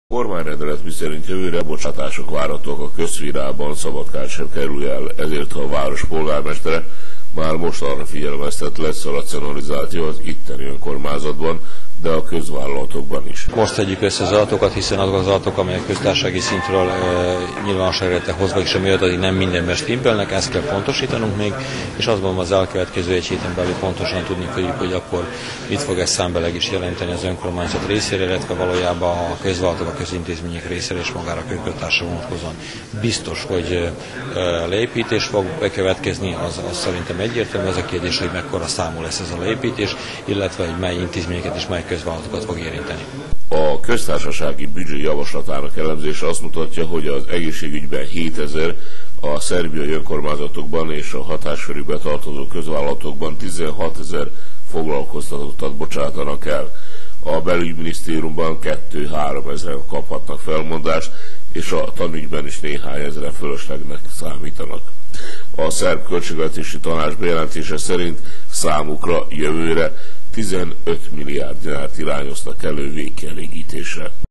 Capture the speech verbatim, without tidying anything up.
Kormányrendelet miszerint jövőre bocsátások várhatók a közszférában, Szabadkán sem kerül el, ezért a város polgármestere már most arra figyelmeztet, lesz a racionalizáció az itteni önkormányzatban, de a közvállalatokban is. Most tegyük össze az adatokat, hiszen azok az adatok, amelyek köztársasági szintről e, nyilvánosságra lettek hozva, és ami adatig nem mindenben stimpelnek, ezt kell pontosítanunk még, és azt gondolom az elkövetkező egy héten belül pontosan tudni fogjuk, hogy akkor mit fog ez számbeleg is jelenteni az önkormányzat részére, illetve valójában a közvállalatok, a közintézmények részére és magára a közgazdaságra vonatkozóan. Biztos, hogy e, leépítés fog bekövetkezni, az, az szerintem egyértelmű, az a kérdés, hogy mekkora számú lesz ez a leépítés, illetve hogy mely intézményeket és mely közvállalatokat fog érinteni. A köztársasági büdzsé javaslatának elemzése azt mutatja, hogy az egészségügyben hétezer, a szerbiai önkormányzatokban és a hatáskörükbe tartozó közvállalatokban tizenhatezer foglalkoztatottat bocsátanak el. A belügyminisztériumban kettő-három ezeren kaphatnak felmondást, és a tanügyben is néhány ezeren fölöslegnek számítanak. A szerb költségvetési tanács bejelentése szerint számukra jövőre tizenöt milliárd dinárt irányoztak elő végkielégítésre.